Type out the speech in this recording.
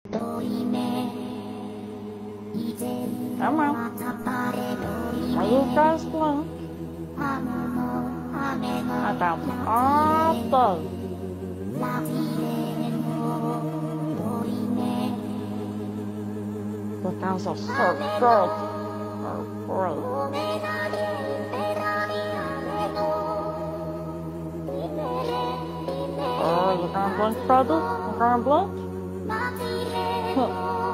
Come on. Are you guys playing? I got all those. The guys are so good. Oh, great. Oh, you gonna blink, brother? You gonna blink? Huh.